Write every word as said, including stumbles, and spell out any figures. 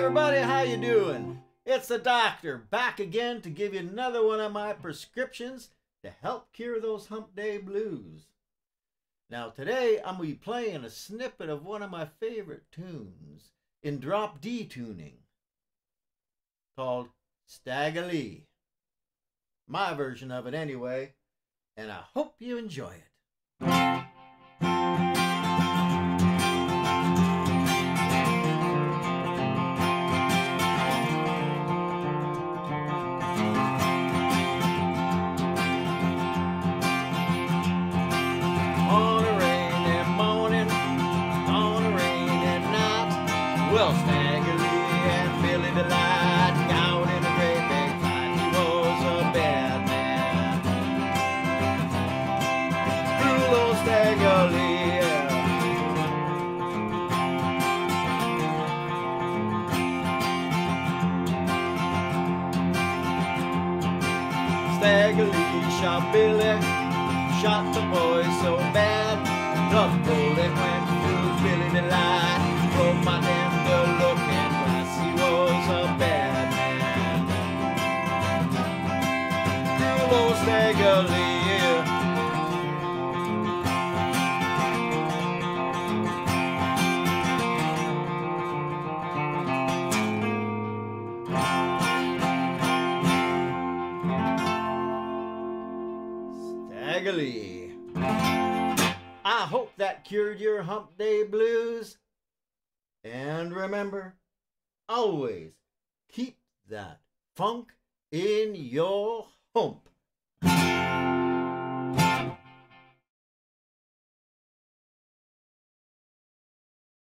everybody, how you doing? It's the doctor back again to give you another one of my prescriptions to help cure those hump day blues. Now today I'm going to be playing a snippet of one of my favorite tunes in drop D tuning called Stagger Lee. My version of it anyway, and I hope you enjoy it. Well, Stagger Lee and Billy the Light, down in a great big fight, he was a bad man. Cruel old Stagger Lee, yeah. Stagger Lee shot Billy, shot the boy so bad, the bullet went through Billy the Light. Broke my damn good looking glass, he was a bad man. Cruel old Stagger Lee, Stagger Lee. I hope that cured your hump day blues. And remember, always keep that funk in your hump.